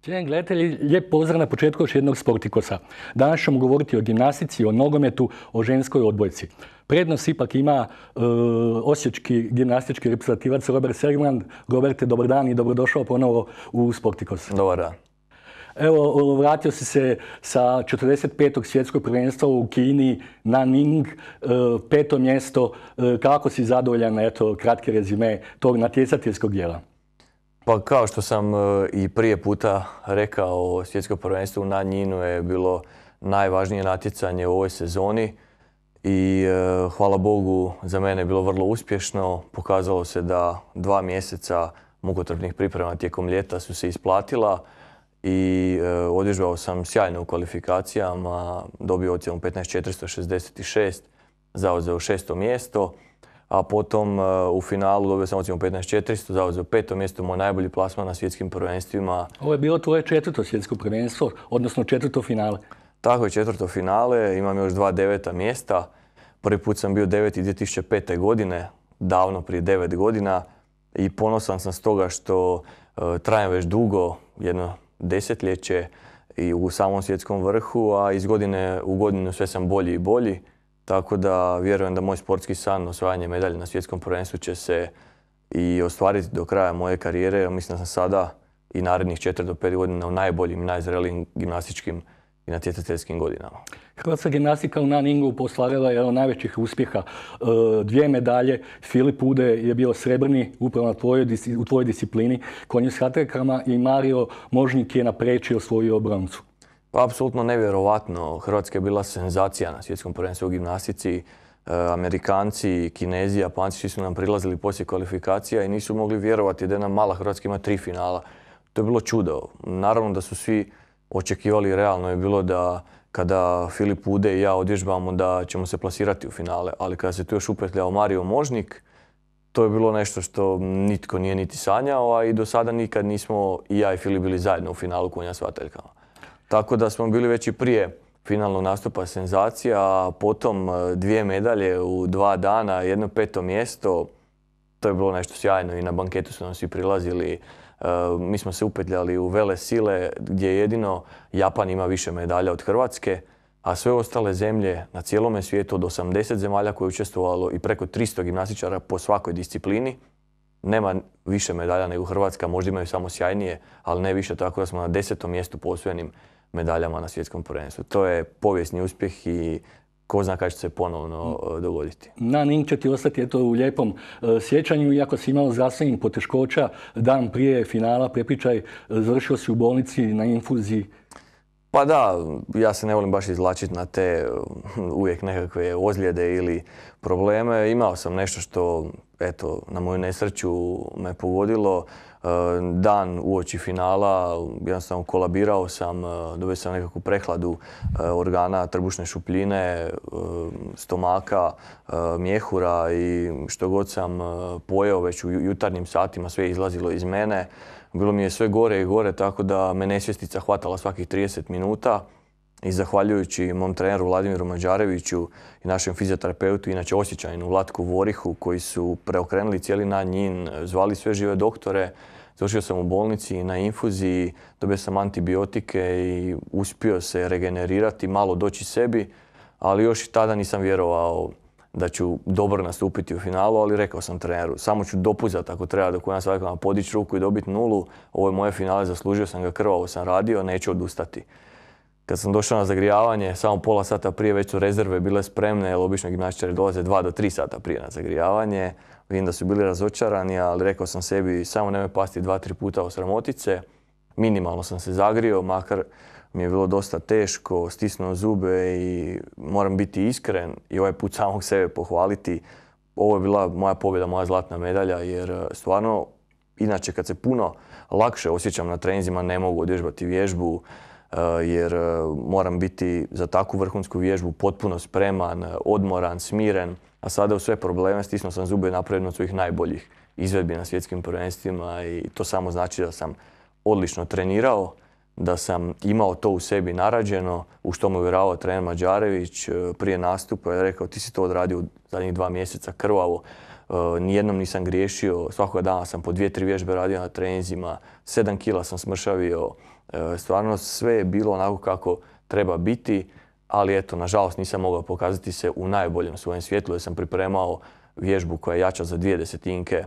Cijenjeni gledatelji, lijep pozdrav na početku još jednog Sportikosa. Danas ćemo govoriti o gimnastici, o nogometu, o ženskoj odbojci. Prednost ipak ima osječki gimnastički reprezentativac Robert Sergman. Roberte, dobar dan i dobrodošao ponovo u Sportikos. Dobar dan. Evo, vratio si se sa 45. svjetskog prvenstva u Kini, Nanning, 5. mjesto. Kako si zadovoljan, eto, kratki rezime tog natjecateljskog dijela? Pa kao što sam i prije puta rekao, svjetsko prvenstvo u Nanjingu je bilo najvažnije natjecanje u ovoj sezoni i hvala Bogu za mene je bilo vrlo uspješno. Pokazalo se da 2 mjeseca mukotrpnih priprema tijekom ljeta su se isplatila i odvježbao sam sjajno u kvalifikacijama, dobio ocjenu 15.466, zauzeo 6. mjesto. A potom u finalu dobio sam ocjenu 15.400, zauzeo 5. mjesto, moj najbolji plasman na svjetskim prvenstvima. Ovo je bilo tvoje 4. svjetsko prvenstvo, odnosno 4. finale. Tako je, 4. finale, imam još 2 9. mjesta. Prvi put sam bio 9. 2005. godine, davno prije 9 godina i ponosan sam stoga što trajem već dugo, jedno desetljeće i u samom svjetskom vrhu, a iz godine u godinu sve sam bolji i bolji. Tako da vjerujem da moj sportski san, osvajanje medalje na svjetskom prvenstvu, će se i ostvariti do kraja moje karijere. Mislim da sam sada i narednih 4 do 5 godina u najboljim i najzrelijim gimnastičkim i natjecateljskim godinama. Hrvatska gimnastika u Nanningu ostvarila je jedan od najvećih uspjeha. 2 medalje. Filip Ude je bio srebrni upravo u tvojoj disciplini konju s hatrekama i Mario Možnik je naprečio svoju broncu. Pa, apsolutno nevjerovatno. Hrvatska je bila senzacija na svjetskom prvenstvu u gimnastici. Amerikanci, Kinezi, Japanci svi su nam prilazili poslije kvalifikacija i nisu mogli vjerovati da jedna mala Hrvatska ima 3 finala. To je bilo čudo. Naravno da su svi očekivali, realno je bilo da kada Filip Ude i ja odvježbamo da ćemo se plasirati u finale. Ali kada se tu još upetljao Mario Možnik, to je bilo nešto što nitko nije niti sanjao, a i do sada nikad nismo i ja i Filip bili zajedno u finalu konja s vateljkama. Tako da smo bili već i prije finalnog nastupa senzacija, a potom 2 medalje u 2 dana, 1 5. mjesto. To je bilo nešto sjajno i na banketu su nam svi prilazili. Mi smo se upetljali u vele sile gdje jedino Japan ima više medalja od Hrvatske, a sve ostale zemlje na cijelome svijetu od 80 zemalja koje je učestvovalo i preko 300 gimnastičara po svakoj disciplini. Nema više medalja nego Hrvatska, možda imaju samo sjajnije, ali ne više, tako da smo na 10. mjestu po osvojenim medaljama na svjetskom prvenstvu. To je povijesni uspjeh i ko zna kada će se ponovno dogoditi. Nanning će ti ostati eto u lijepom sjećanju, iako si imao zdravstvenih poteškoća dan prije finala, prepričaj, završio si u bolnici na infuziji. Pa da, ja se ne volim baš izvlačiti na te uvijek nekakve ozljede ili probleme. Imao sam nešto što, eto, na moju nesreću me pogodilo. Dan uoči finala jednostavno kolabirao sam, dobio sam nekakvu prehladu organa, trbušne šupljine, stomaka, mjehura i što god sam pojeo već u jutarnjim satima sve je izlazilo iz mene. Bilo mi je sve gore i gore, tako da me nesvjestica hvatala svakih 30 minuta. I zahvaljujući mom treneru Vladimiru Mađareviću i našem fizioterapeutu, inače Osječaninu Vlatku Vorihu, koji su preokrenuli cijeli Nanjin, zvali sve žive doktore. Završio sam u bolnici na infuziji, dobio sam antibiotike i uspio se regenerirati, malo doći sebi, ali još i tada nisam vjerovao da ću dobro nastupiti u finalu, ali rekao sam treneru, samo ću dopuzati ako treba do konja s vateljkama, podići ruku i dobiti 0. Ovo je moje finale, zaslužio sam ga, krvavo sam radio, neću odustati. Kad sam došao na zagrijavanje, samo pola sata prije već su rezerve bile spremne, jer obično gimnastičari dolaze 2 do 3 sata prije na zagrijavanje. Vidim da su bili razočarani, ali rekao sam sebi samo nemoj pasti 2-3 puta u sramotice. Minimalno sam se zagrio, makar mi je bilo dosta teško, stisnuo zube i moram biti iskren i ovaj put samog sebe pohvaliti. Ovo je bila moja pobjeda, moja zlatna medalja, jer stvarno, inače kad se puno lakše osjećam na treninzima, ne mogu odvježbati vježbu, jer moram biti za takvu vrhunsku vježbu potpuno spreman, odmoran, smiren, a sada u sve probleme stisnuo sam zube i napravio jednu od svojih najboljih izvedbi na svjetskim prvenstvima i to samo znači da sam odlično trenirao, da sam imao to u sebi narađeno, u što me uvjeravao trener Mađarević prije nastupa. Je rekao, ti si to odradio u zadnjih 2 mjeseca krvavo, Nijednom nisam griješio, svakoga dana sam po 2-3 vježbe radio na treninzima, 7 kila sam smršavio, stvarno sve je bilo onako kako treba biti, ali eto, nažalost nisam mogao pokazati se u najboljem svojem svjetlu jer sam pripremao vježbu koja je jača za 2 desetinke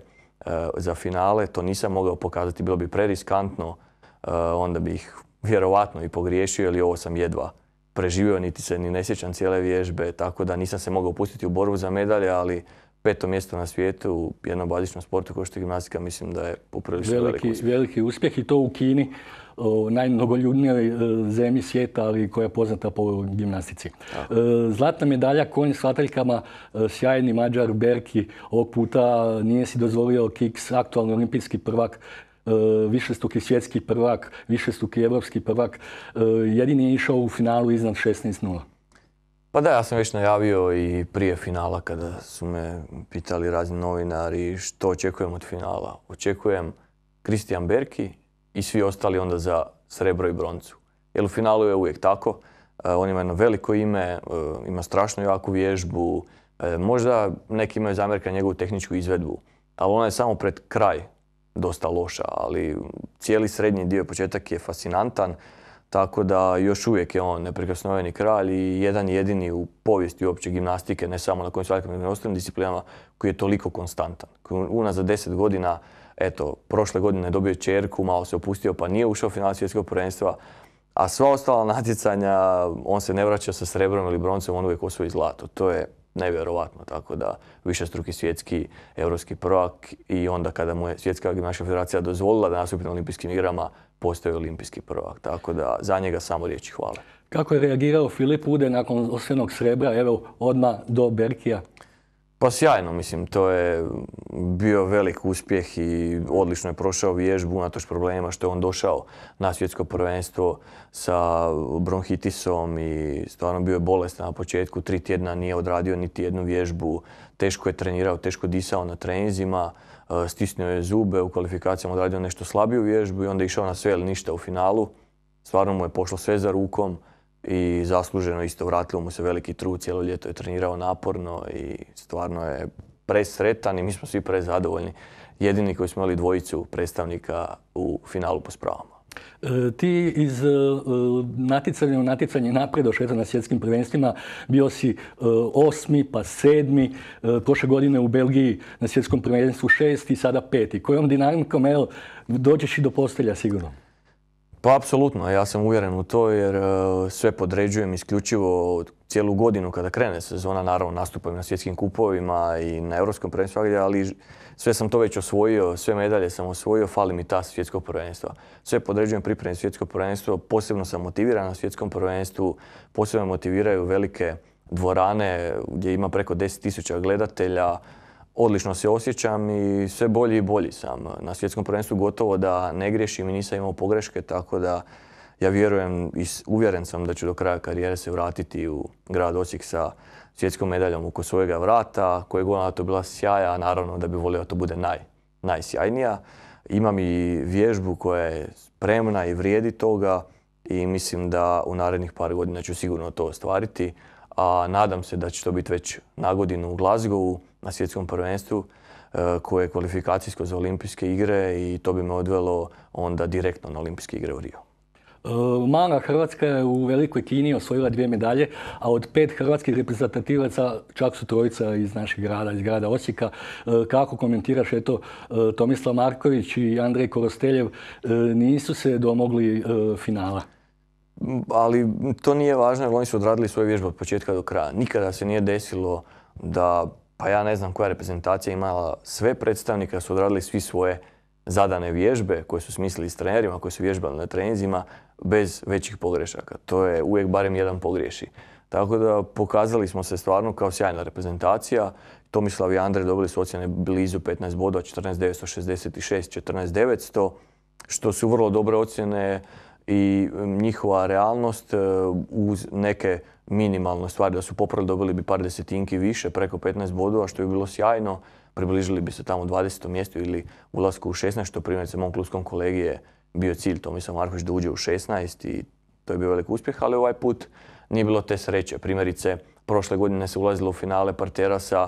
za finale. To nisam mogao pokazati, bilo bi preriskantno, onda bih vjerovatno i pogriješio, jer ovo sam jedva preživio, niti se ni ne sjećam cijele vježbe, tako da nisam se mogao pustiti u borbu za medalje, ali 5. mjesto na svijetu u jednom bazičnom sportu kao što je gimnastika, mislim da je poprilično veliki uspjeh i to u Kini, najmnogoljudnijoj zemlji svijeta, ali koja je poznata po gimnastici. Zlatna medalja konj s vataljkama, sjajni Mađar Berki, ovog puta nije si dozvolio kiks, aktualni olimpijski prvak, višestruki svjetski prvak, višestruki evropski prvak, jedini je išao u finalu iznad 16:0. Pa da, ja sam već najavio i prije finala kada su me pitali razni novinari što očekujem od finala. Očekujem Kristijan Berki i svi ostali onda za srebro i broncu. Jer u finalu je uvijek tako. On ima jedno veliko ime, ima strašno jaku vježbu. Možda neki imaju zamjerka njegovu tehničku izvedbu, ali ona je samo pred kraj dosta loša, ali cijeli srednji dio, početak je fascinantan. Tako da još uvijek je on neprikosnoveni kralj i jedan jedini u povijesti uopće gimnastike, ne samo na konjskim vataljkama, nego i ostalim disciplinama, koji je toliko konstantan. Unazad 10 godina, eto, prošle godine je dobio ćerku, malo se opustio pa nije ušao u final svjetskog prvenstva, a sva ostala natjecanja on se ne vraća sa srebrom ili broncom, on uvijek osvoji zlato. To je nevjerovatno, tako da višestruki svjetski, europski prvak i onda kada mu je Svjetska gimnastička federacija dozvolila da nastupi na olimpijskim igrama, postoji olimpijski prvak, tako da za njega samo riječi hvale. Kako je reagirao Filip Ude nakon osvojenog srebra, evo odmah do Berkija? Pa sjajno, mislim, to je bio velik uspjeh i odlično je prošao vježbu unatoč problemima što je on došao na svjetsko prvenstvo sa bronhitisom i stvarno bio je bolestan na početku, 3 tjedna nije odradio niti jednu vježbu, teško je trenirao, teško disao na treninzima, stisnuo je zube, u kvalifikacijama odradio nešto slabiju vježbu i onda je išao na sve ili ništa u finalu. Stvarno mu je pošlo sve za rukom i zasluženo isto, vratilo mu se veliki trud, cijelo ljeto je trenirao naporno i stvarno je presretan i mi smo svi prezadovoljni. Jedini koji smo imali dvojicu predstavnika u finalu po spravama. Ti iz natjecanja u natjecanje naprijed došao na svjetskim prvenstvima, bio si 8. pa 7. Prošle godine u Belgiji na svjetskom prvenstvu 6. i sada 5. Kojom dinamikom, evo, dođeš i do postelja sigurno? Pa apsolutno, ja sam uvjeren u to jer sve podređujem isključivo cijelu godinu kada krene sezona, naravno nastupam na svjetskim kupovima i na europskom prvenstvu, ali sve sam to već osvojio, sve medalje sam osvojio, fali mi ta svjetskog prvenstva. Sve podređujem pripremi svjetsko prvenstvo, posebno sam motiviran na svjetskom prvenstvu, posebno motiviraju velike dvorane gdje ima preko 10.000 gledatelja. Odlično se osjećam i sve bolji i bolji sam. Na svjetskom prvenstvu gotovo da ne griješim i nisam imao pogreške, tako da ja vjerujem i uvjeren sam da ću do kraja karijere se vratiti u grad Osijek sa svjetskom medaljom oko svojega vrata, koje godina to bila sjaja, a naravno da bi volio da to bude najsjajnija. Imam i vježbu koja je spremna i vrijedi toga i mislim da u narednih par godina ću sigurno to ostvariti, a nadam se da će to biti već na godinu u Glasgowu na svjetskom prvenstvu koje je kvalifikacijsko za olimpijske igre i to bi me odvelo onda direktno na olimpijske igre u Rio. Mala Hrvatska je u Velikoj Kini osvojila 2 medalje, a od 5 hrvatskih reprezentativaca čak su 3 iz našeg grada, iz grada Osijeka. Kako komentiraš, eto, Tomislav Marković i Andrej Korosteljev nisu se domogli finala? Ali to nije važno jer oni su odradili svoje vježbe od početka do kraja. Nikada se nije desilo da, pa ja ne znam koja reprezentacija imala sve predstavnika, su odradili svi svoje zadane vježbe koje su smislili s trenerima, koje su vježbali na treninzima bez većih pogrešaka. To je uvijek barem jedan pogriješi. Tako da pokazali smo se stvarno kao sjajna reprezentacija. Tomislav i Andrej dobili su ocjene blizu 15 bodova, 14.966, 14.900, što su vrlo dobre ocjene i njihova realnost uz neke minimalne stvari da su popravili, dobili bi par desetinki više, preko 15 bodova, što bi bilo sjajno. Približili bi se tamo 20. mjestu ili ulasku u 16, što primjerice mom klubskom kolegi je bio cilj Tomislav Marković da uđe u 16 i to je bio velik uspjeh, ali ovaj put nije bilo te sreće. Primjerice, Prošle godine se ulazilo u finale partera sa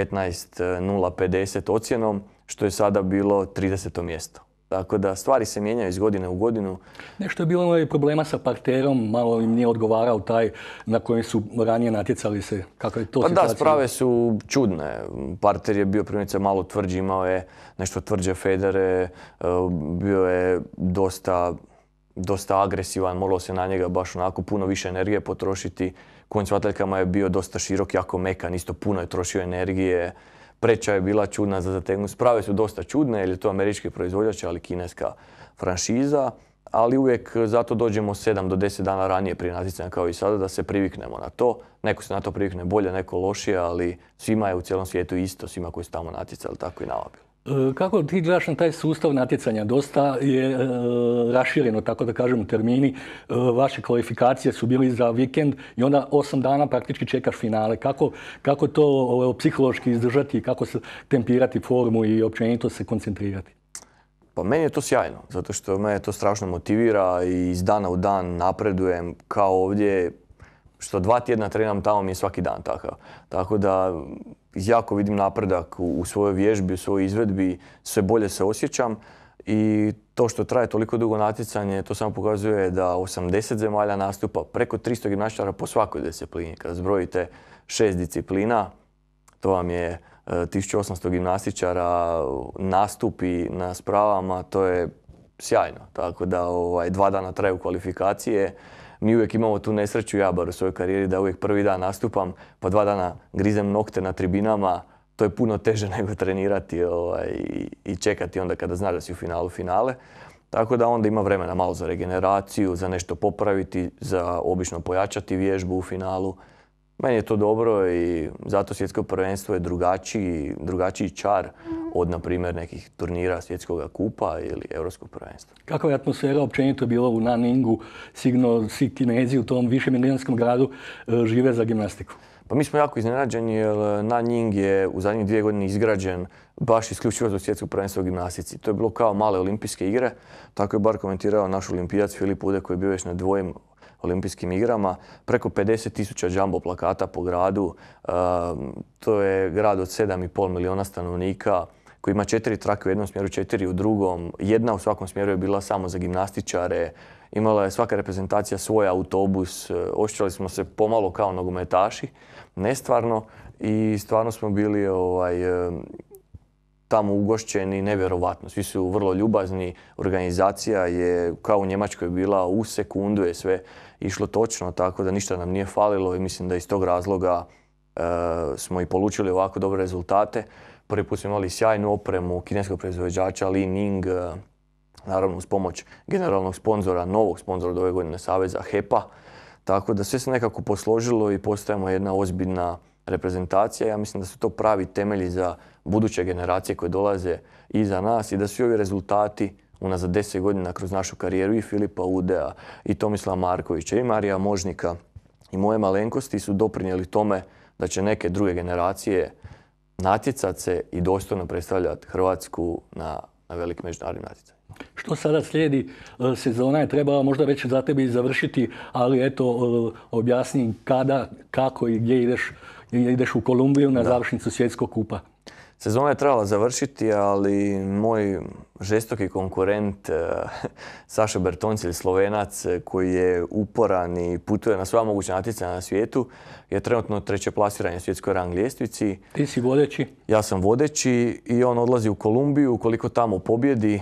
15:0,50 ocjenom, što je sada bilo 30. mjesto. Tako da stvari se mijenjaju iz godine u godinu. Nešto je bilo problema sa parterom, malo im nije odgovarao taj na kojem su ranije natjecali se. Kako je to situacija? Da, sprave su čudne. Parter je bio primjerice malo tvrđi, imao je nešto tvrđe federe, bio je dosta agresivan, moralo se na njega baš onako puno više energije potrošiti. Konj s vataljkama je bio dosta širok, jako mekan, isto puno je trošio energije. Preča je bila čudna za zategnut. Sprave su dosta čudne jer je to američki proizvođač, ali kineska franšiza. Ali uvijek zato dođemo 7 do 10 dana ranije prije natjecanja kao i sada da se priviknemo na to. Neko se na to privikne bolje, neko lošije, ali svima je u cijelom svijetu isto, svima koji su tamo natjecali, tako i nama bilo. Kako ti gledaš na taj sustav natjecanja? Dosta je rašireno, tako da kažemo, termini. Vaše kvalifikacije su bili za vikend i onda 8 dana praktički čekaš finale. Kako to psihološki izdržati, kako se tempirati formu i općenito se koncentrirati? Pa meni je to sjajno, zato što me to strašno motivira i iz dana u dan napredujem kao ovdje. Što 2 tjedna trenam tamo mi je svaki dan takav. Tako da jako vidim napredak u svojoj vježbi, u svojoj izvedbi, sve bolje se osjećam i to što traje toliko dugo natjecanje, to samo pokazuje da 80 zemalja nastupa, preko 300 gimnastičara po svakoj disciplini. Kad zbrojite 6 disciplina, to vam je 1800 gimnastičara nastupi na spravama, to je sjajno. Tako da 2 dana traju kvalifikacije. Mi uvijek imamo tu nesreću, ja bar u svojoj karijeri, da uvijek prvi dan nastupam, pa 2 dana grizem nokte na tribinama. To je puno teže nego trenirati i čekati onda kada znaš da si u finalu finale. Tako da onda ima vremena malo za regeneraciju, za nešto popraviti, za obično pojačati vježbu u finalu. Meni je to dobro i zato svjetsko prvenstvo je drugačiji čar od, na primjer, nekih turnira svjetskog kupa ili europskog prvenstva. Kakva je atmosfera općenito bilo u Nanningu? Sigurno svi Kinezi u tom višemilijunskom gradu žive za gimnastiku. Pa mi smo jako iznenađeni jer Nanning je u zadnjih 2 godine izgrađen baš isključivo za svjetsko prvenstvo u gimnastici. To je bilo kao male olimpijske igre. Tako je bar komentirao naš olimpijac Filip Ude koji je bio već na 2 olimpijskim igrama. Preko 50.000 jumbo plakata po gradu. To je grad od 7,5 milijuna stanovnika koji ima 4 trake u jednom smjeru, 4 u drugom. Jedna u svakom smjeru je bila samo za gimnastičare. Imala je svaka reprezentacija svoj autobus. Osjećali smo se pomalo kao nogometaši, nestvarno. I stvarno smo bili tamo ugošćeni nevjerovatno. Svi su vrlo ljubazni. Organizacija je kao u Njemačkoj bila u sekundu je sve išlo točno, tako da ništa nam nije falilo i mislim da iz tog razloga smo i polučili ovako dobre rezultate. Prvi put smo imali sjajnu opremu kineskog proizvođača Li Ning, naravno uz pomoć generalnog sponzora, novog sponzora od ove godine saveza HEP-a. Tako da sve se nekako posložilo i postajemo jedna ozbiljna reprezentacija. Ja mislim da su to pravi temelji za buduće generacije koje dolaze iza nas i da svi ovi rezultati unazad 10 godina kroz našu karijeru i Filipa Udea i Tomislava Markovića i Marija Možnika i moje malenkosti su doprinijeli tome da će neke druge generacije natjecati se i dostojno predstavljati Hrvatsku na velikim međunarodnim natjecanjima. Što sada slijedi? Sezona je trebala možda već za tebe i završiti, ali eto, objasni kada, kako i gdje ideš u Kolumbiju na završnicu svjetskog kupa. Sezona je trebala završiti, ali moj žestoki konkurent Saša Bertoncilj, Slovenac, koji je uporan i putuje na sva moguća natjecanja na svijetu, je trenutno 3. plasiran na svjetskoj rang ljestvici. Ti si vodeći? Ja sam vodeći i on odlazi u Kolumbiju. Ukoliko tamo pobjedi,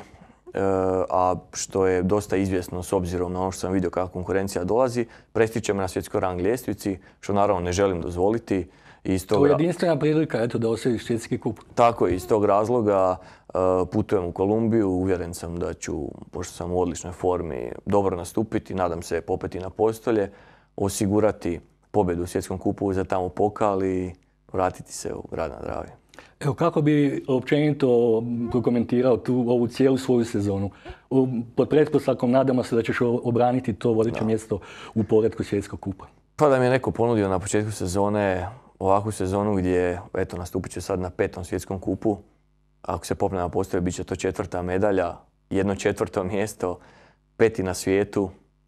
a što je dosta izvjesno s obzirom na ono što sam vidio kako konkurencija dolazi, prestiće me na svjetskoj rang ljestvici, što naravno ne želim dozvoliti. To je jedinstvena prilika, eto, da osvojiš svjetski kup. Tako je, iz tog razloga putujem u Kolumbiju. Uvjeren sam da ću, pošto sam u odličnoj formi, dobro nastupiti, nadam se popeti na postolje, osigurati pobjedu u svjetskom kupu za tamo pokal i vratiti se u grad na Dravi. Evo, kako bi općenito prokomentirao ovu cijelu svoju sezonu? Pod pretpostavkom nadamo se da ćeš obraniti to vodeće mjesto u poretku svjetskog kupa. Pa da mi je neko ponudio na početku sezone ovakvu sezonu gdje, eto, nastupit će sad na 5. svjetskom kupu. Ako se popne na postolje, bit će to 4. medalja, 1/4 mjesto, 5. na svijetu.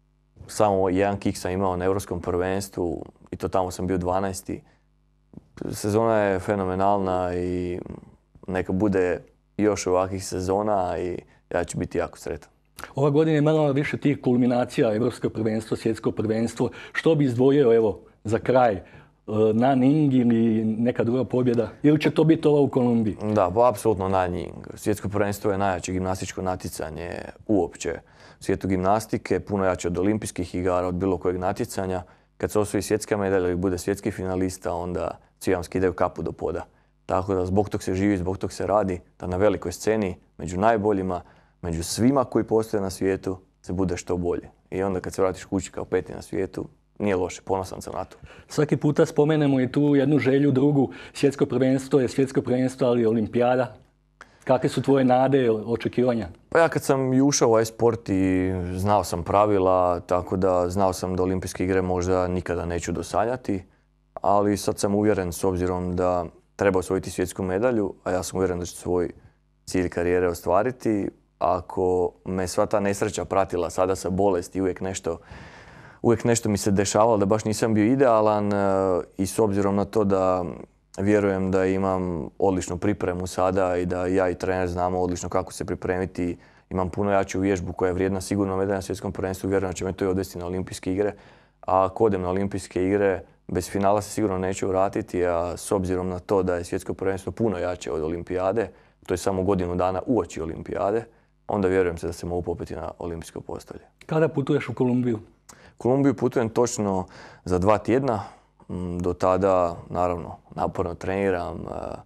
samo jedan kik sam imao na Europskom prvenstvu i to tamo sam bio 12. Sezona je fenomenalna i neka bude još ovakvih sezona i ja ću biti jako sretan. Ova godina je imala više tih kulminacija, Europsko prvenstvo, svjetsko prvenstvo. Što bi izdvojio evo, za kraj? Nanjing ili neka druga pobjeda? Ili će to biti ova u Kolumbiji? Da, pa apsolutno Nanjing. Svjetsko prvenstvo je najjače gimnastičko natjecanje uopće u svijetu gimnastike, puno jače od olimpijskih igara, od bilo kojeg natjecanja. Kad se osvoji svjetska medalja i bude svjetski finalista, onda svi vam skidaju kapu do poda. Tako da zbog tog se živi, zbog tog se radi, da na velikoj sceni, među najboljima, među svima koji postoje na svijetu, se bude što bolje. I onda kad se vratiš kući kao peti na svijetu, nije loše, ponosan sam na to. Svaki puta spomenemo i tu jednu želju, drugu. Svjetsko prvenstvo je svjetsko prvenstvo, ali olimpijada. Kakve su tvoje nade, očekivanja? Pa ja kad sam i ušao u ovaj sport i znao sam pravila, tako da znao sam da olimpijske igre možda nikada neću dosanjati, ali sad sam uvjeren s obzirom da treba osvojiti svjetsku medalju, a ja sam uvjeren da ću svoj cilj karijere ostvariti. Ako me sva ta nesreća pratila sada sa bolesti, uvijek nešto mi se dešavalo da baš nisam bio idealan i s obzirom na to da vjerujem da imam odličnu pripremu sada i da ja i trener znamo odlično kako se pripremiti. Imam puno jaču vježbu koja je vrijedna sigurno medalja na svjetskom prvenstvu. Vjerujem da će me to i odvesti na olimpijske igre. A ako odem na olimpijske igre, bez finala se sigurno neću vratiti. A s obzirom na to da je svjetsko prvenstvo puno jače od olimpijade, to je samo godinu dana uoči olimpijade, onda vjerujem se da se mogu popeti na olimpijsko postolje. Kada putuješ u Kolumbiju? Kolumbiju putujem točno za 2 tjedna. Do tada, naravno, naporno treniram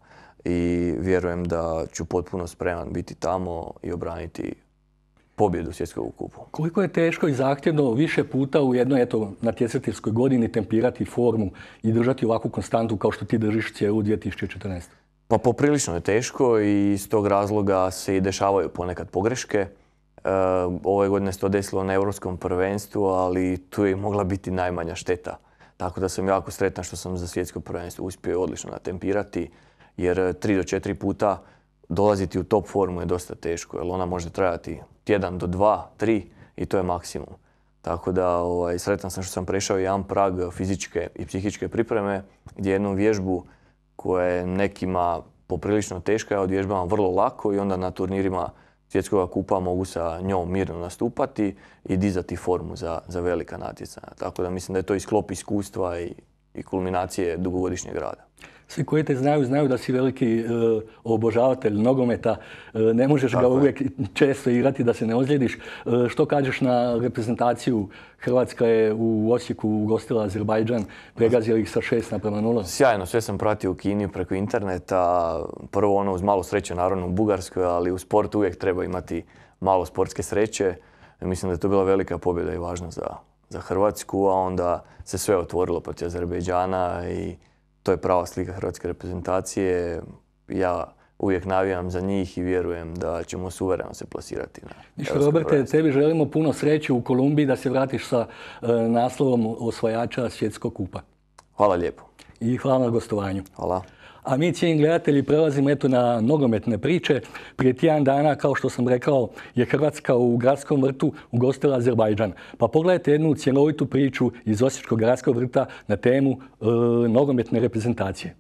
i vjerujem da ću potpuno spreman biti tamo i obraniti pobjedu u svjetskom kupu. Koliko je teško i zahtjevno više puta u jednoj natjecateljskoj godini tempirati formu i držati ovakvu konstantu kao što ti držiš cijelu 2014? Pa poprilično je teško i iz tog razloga se i dešavaju ponekad pogreške. Ove godine se to desilo na Europskom prvenstvu, ali tu je mogla biti najmanja šteta. Tako da sam jako sretan što sam za svjetsko prvenstvo uspio odlično natempirati, jer 3 do 4 puta dolaziti u top formu je dosta teško, jer ona može trajati tjedan do 2, 3 i to je maksimum. Tako da sretan sam što sam prešao jedan prag fizičke i psihičke pripreme, gdje jednu vježbu koja je nekima poprilično teška, ja odvježbavam vrlo lako i onda na turnirima svjetskog kupa mogu sa njom mirno nastupati i dizati formu za velika natjecanja. Tako da mislim da je to i sklop iskustva i kulminacije dugogodišnjeg rada. Svi koji te znaju da si veliki obožavatelj nogometa. Ne možeš ga uvijek često igrati da se ne ozlijediš. Što kažeš na reprezentaciju? Hrvatska je u Osijeku ugostila Azerbajdžan, pregazila ih sa 6:0. Sjajno, sve sam pratio u Kini preko interneta. Prvo uz malo sreće naravno u Bugarskoj, ali u sportu uvijek treba imati malo sportske sreće. Mislim da je to bila velika pobjeda i važna za Hrvatsku, a onda se sve otvorilo protiv Azerbajdžana i to je prava slika hrvatske reprezentacije. Ja uvijek navijam za njih i vjerujem da ćemo suvereno se plasirati na Europsko prvenstvo. Roberte, tebi želimo puno sreće u Kolumbiji da se vratiš sa naslovom osvajača svjetskog kupa. Hvala lijepo. I hvala na gostovanju. Hvala. A mi, cijenjeni gledatelji, prelazimo na nogometne priče. Prije tjedan dana, kao što sam rekao, je Hrvatska u gradskom vrtu ugostila Azerbajdžan. Pa pogledajte jednu cjelovitu priču iz Osječkog gradskog vrta na temu nogometne reprezentacije.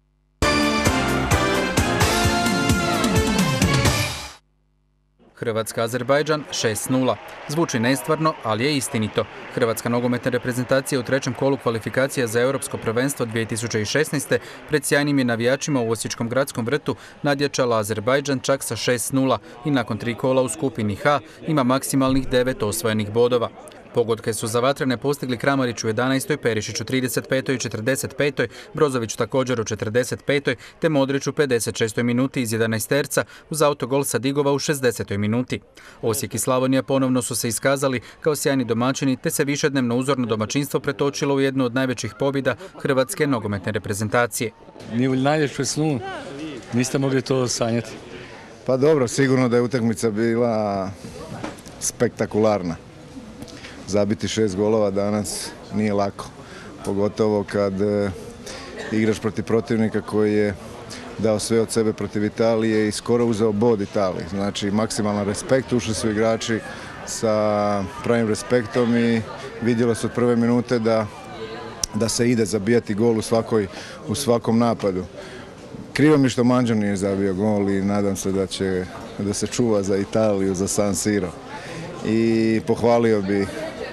Hrvatska-Azerbajdžan 6:0. Zvuči nestvarno, ali je istinito. Hrvatska nogometna reprezentacija u 3. kolu kvalifikacija za Europsko prvenstvo 2016. pred sjajnim je navijačima u Osječkom gradskom vrtu nadjačala Azerbajdžan čak sa 6:0 i nakon 3 kola u skupini H ima maksimalnih 9 osvojenih bodova. Pogodke su za vatrene postigli Kramarić u 11. Perišić u 35. i 45. Brozović također u 45. te Modrić u 56. minuti iz 11-terca uz autogol Sadigova u 60. minuti. Osijek i Slavonija ponovno su se iskazali kao sjajni domaćini te se višednevno uzorno domaćinstvo pretočilo u jednu od najvećih pobjeda hrvatske nogometne reprezentacije. Ni u najljepšem snu niste mogli to sanjati? Pa dobro, sigurno da je utakmica bila spektakularna. Zabiti 6 golova danas nije lako, pogotovo kad igraš protiv protivnika koji je dao sve od sebe protiv Italije i skoro uzeo bod Italiji. Znači, maksimalan respekt, ušli su igrači sa pravim respektom i vidjelo se od prve minute da se ide zabijati gol u svakom napadu. Krivo mi što Mandžo nije zabio gol i nadam se da se čuva za Italiju, za San Siro. I pohvalio bi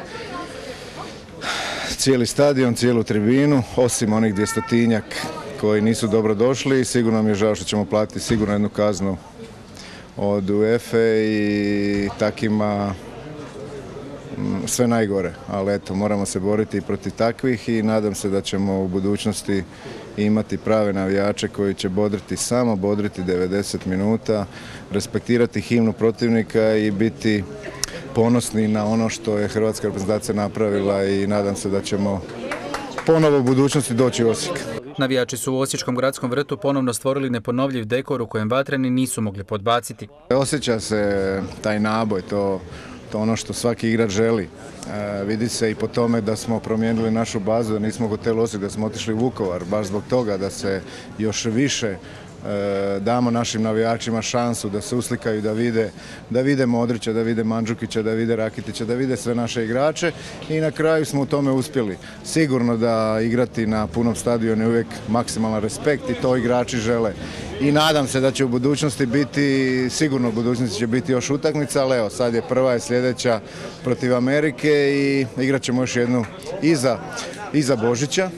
cijeli stadion, cijelu tribinu, osim onih 200-tinjak koji nisu dobro došli. Sigurno mi je žao što ćemo platiti sigurno jednu kaznu od UEFA i takima sve najgore. Ali eto, moramo se boriti i protiv takvih i nadam se da ćemo u budućnosti imati prave navijače koji će samo bodriti 90 minuta, respektirati himnu protivnika i biti ponosni na ono što je hrvatska reprezentacija napravila i nadam se da ćemo ponovo u budućnosti doći u Osijek. Navijači su u Osječkom gradskom vrtu ponovno stvorili neponovljiv dekor u kojem vatreni nisu mogli podbaciti. Osjeća se taj naboj, to ono što svaki igrač želi. Vidi se i po tome da smo promijenili našu bazu, da nismo u hotelu Osijek, da smo otišli u Vukovar, baš zbog toga da se još više damo našim navijačima šansu da se uslikaju, da vide Modrića, da vide Mandžukića, da vide Rakitića, da vide sve naše igrače i na kraju smo u tome uspjeli. Sigurno da igrati na punom stadionu je uvijek maksimalan respekt i to igrači žele. I nadam se da će u budućnosti biti, sigurno u budućnosti će biti još utakmica, ali evo sad je prva i sljedeća protiv Amerike i igrat ćemo još jednu iza Božića.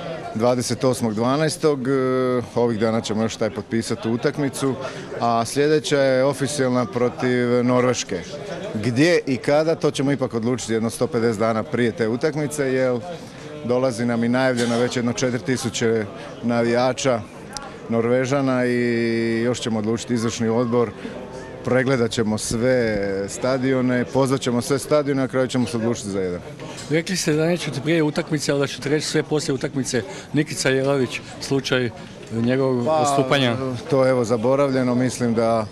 28.12. Ovih dana ćemo još taj potpisati utakmicu, a sljedeća je oficijalna protiv Norveške. Gdje i kada, to ćemo ipak odlučiti jedno 150 dana prije te utakmice, jer dolazi nam i najavljeno već jedno 4000 navijača Norvežana i još ćemo odlučiti izvršni odbor. Pregledat ćemo sve stadione, pozvat ćemo sve stadione, na kraju ćemo se odlučiti za jedan. Rekli ste da nećete prije utakmice, ali da ćete reći sve poslije utakmice. Nikica Jelavić, slučaj njegovog odstupanja. To je zaboravljeno, mislim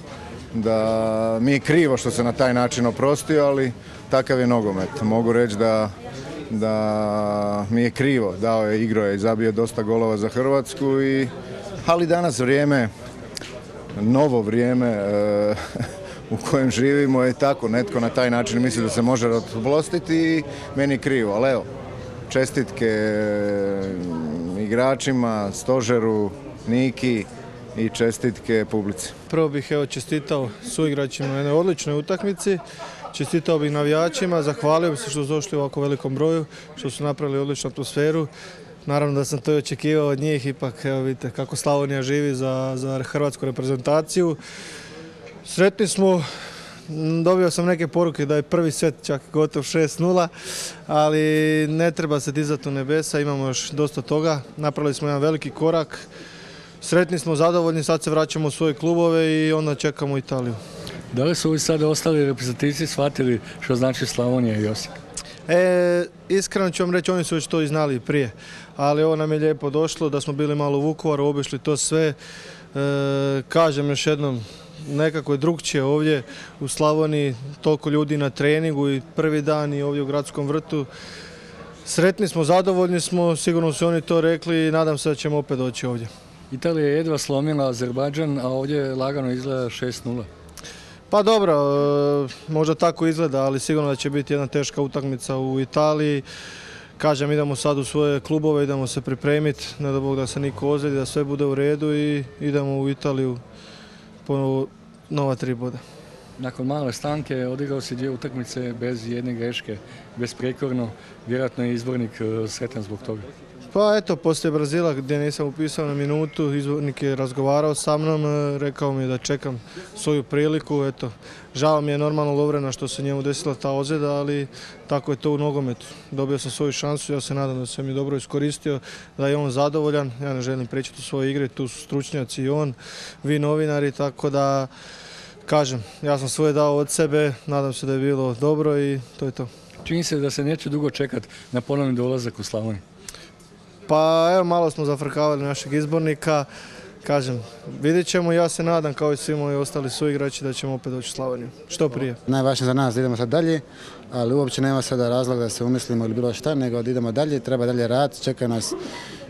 da mi je krivo što se na taj način oprostio, ali takav je nogomet. Mogu reći da mi je krivo, igrao je i zabio dosta golova za Hrvatsku, ali danas novo vrijeme u kojem živimo je tako, netko na taj način misli da se može oprostiti i meni je krivo, ali evo, čestitke igračima, stožeru, Niki i čestitke publici. Prvo bih čestitao suigračima na jednoj odličnoj utakmici, čestitao bih navijačima, zahvalio bih se što su došli u ovako velikom broju, što su napravili odličnu atmosferu. Naravno da sam to i očekivao od njih, ipak evo vidite kako Slavonija živi za hrvatsku reprezentaciju. Sretni smo, dobio sam neke poruke da je prvi set čak gotov 6-0, ali ne treba se dizati u nebesa, imamo još dosta toga. Napravili smo jedan veliki korak, sretni smo, zadovoljni, sad se vraćamo u svoje klubove i onda čekamo Italiju. Da li su ovi sada ostali reprezentativci shvatili što znači Slavonija i Osijek? Iskreno ću vam reći, oni su već to i znali prije, ali ovo nam je lijepo došlo da smo bili malo u Vukovaru, obišli to sve. Kažem još jednom, nekako je drugčije ovdje u Slavoniji, toliko ljudi na treningu i prvi dan i ovdje u gradskom vrtu. Sretni smo, zadovoljni smo, sigurno su oni to rekli i nadam se da ćemo opet doći ovdje. Italija je jedva slomila Azerbajdžan, a ovdje lagano izgleda 6-0. Pa dobro, možda tako izgleda, ali sigurno da će biti jedna teška utakmica u Italiji. Kažem, idemo sad u svoje klubove, idemo se pripremiti, ne da Bog da se niko ozljedi, da sve bude u redu i idemo u Italiju ponovo nova 3 boda. Nakon male stanke odigrao si 2 utakmice bez jedne greške, besprijekorno, vjerojatno je izbornik sretan zbog toga. Pa eto, poslije Brazila gdje nisam upisao na minutu, izbornik je razgovarao sa mnom, rekao mi je da čekam svoju priliku. Eto, žao mi je normalno Lovrena što se njemu desila ta ozljeda, ali tako je to u nogometu. Dobio sam svoju šansu, ja se nadam da sam je dobro iskoristio, da je on zadovoljan. Ja ne želim pričati o svojoj igri, tu su stručnjaci i on, vi novinari, tako da kažem, ja sam svoje dao od sebe, nadam se da je bilo dobro i to je to. Čini se da se neće dugo čekati na ponovni dolazak u Slavoniju. Pa evo, malo smo zafrkavali našeg izbornika, kažem, vidjet ćemo, ja se nadam kao i svi moji ostali suigrači da ćemo opet doći u Slavoniju, što prije. Najvažnije za nas da idemo sad dalje, ali uopće nema sada razloga da se umislimo ili bilo šta, nego da idemo dalje, treba dalje raditi, čeka nas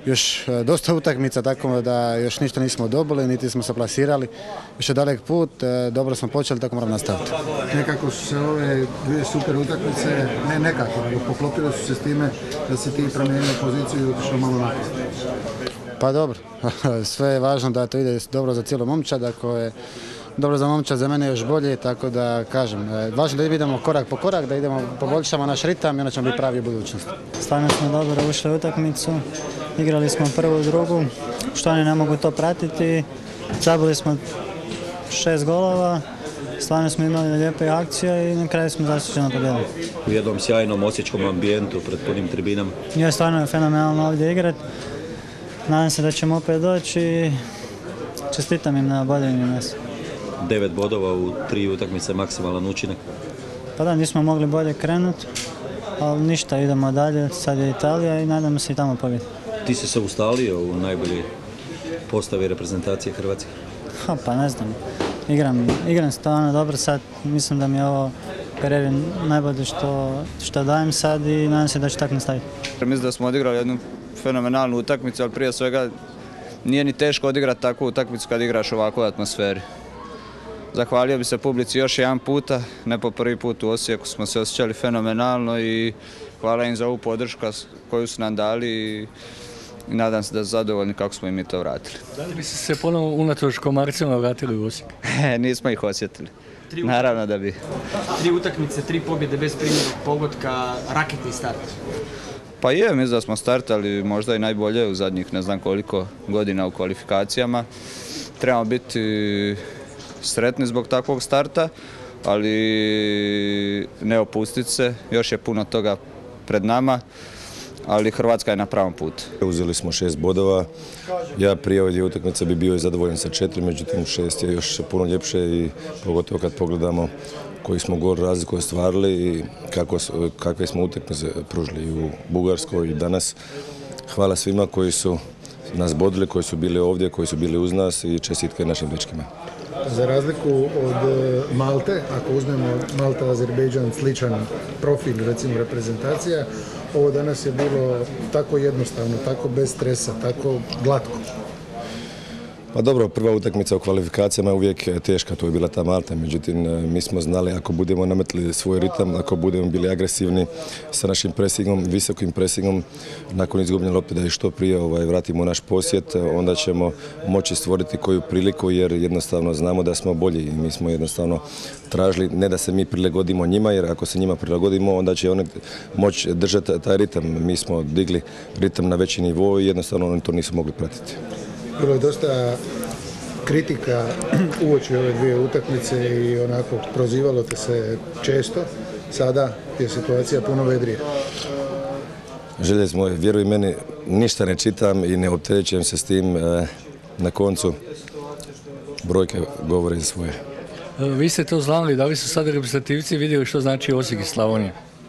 još dosta utakmica, tako da još ništa nismo dobili, niti smo se plasirali. Još je dalek put, dobro smo počeli, tako moramo nastaviti. Nekako su se ove dvije super utakmice, ne nekako, nego poklopile su se s time da si ti promijenio poziciju i otišao malo naprijed. Pa dobro, sve je važno da to ide dobro za cijelu momčad, ako je dobro za momčad, za mene još bolje, tako da kažem, važno da idemo korak po korak, da idemo poboljšamo naš ritam i onda ćemo biti pravi u budućnosti. Stvarno smo dobro ušli u utakmicu, igrali smo prvu, drugu, što oni ne mogu to pratiti, zabili smo 6 golova, stvarno smo imali lijepe akcije i na kraju smo zasluženo pobjedili. U jednom sjajnom osječkom ambijentu pred punim tribinama. Je stvarno je fenomenalno ovdje igrati, nadam se da ćemo opet doći i čestitam im na bodovima nas. 9 bodova u 3 utakmice, maksimalan učinak. Pa da, nismo mogli bolje krenuti, ali ništa, idemo dalje, sad je Italija i nadamo se i tamo pobjediti. Ti si se ustalio u najbolji postavi reprezentacije Hrvatske? Pa ne znam, igram stvarno dobro sad, mislim da mi je ovo karijeri najbolje što dajem sad i nadam se da ću tako nastaviti. Mislim da smo odigrali jednu fenomenalnu utakmicu, ali prije svega nije ni teško odigrati takvu utakmicu kad igraš u ovakvoj atmosferi. Zahvalio bi se publici još jedan puta, ne po prvi put u Osijeku smo se osjećali fenomenalno i hvala im za ovu podršku koju su nam dali i nadam se da su zadovoljni kako smo im to vratili. Da li bi se ponovno unatoč komarcima vratili u Osijek? Nismo ih osjetili. Naravno da bi. 3 utakmice, 3 pobjede bez primjenog pogotka, raketni start. Pa mislim da smo startali možda i najbolje u zadnjih ne znam koliko godina u kvalifikacijama. Trebamo biti sretni zbog takvog starta, ali ne opustiti se, još je puno toga pred nama, ali Hrvatska je na pravom putu. Uzeli smo 6 bodova, ja prije ove 2 utakmice bi bio zadovoljan sa 4, međutim 6 je još puno ljepše i pogotovo kad pogledamo koji smo gol razliku ostvarili i kakve smo utakmice pružili u Bugarskoj i danas. Hvala svima koji su nas bodili, koji su bili ovdje, koji su bili uz nas i čestitke našim dečkima. Za razliku od Malte, ako uzmemo Malta, Azerbejdžan, sličan profil, recimo reprezentacija, ovo danas je bilo tako jednostavno, tako bez stresa, tako glatko. Pa dobro, prva utakmica u kvalifikacijama je uvijek teška, to je bila ta Malta, međutim mi smo znali ako budemo nametli svoj ritam, ako budemo bili agresivni sa našim presingom, visokim presingom, nakon izgubljene lopte da je što prije vratimo naš posjet, onda ćemo moći stvoriti koju priliku jer jednostavno znamo da smo bolji i mi smo jednostavno tražili ne da se mi prilagodimo njima jer ako se njima prilagodimo onda će oni moći držati taj ritam. Mi smo digli ritam na veći nivo i jednostavno oni to nisu mogli pratiti. Bilo je dosta kritika uoči ove 2 utakmice i onako prozivalo te se često. Sada je situacija puno vedrija. Želje smo, vjeruj meni, ništa ne čitam i ne opterećujem se s tim. Na koncu brojke govore za svoje. Vi ste to znali, da li su sada reprezentativci vidjeli što znači Osijek i Slavonija?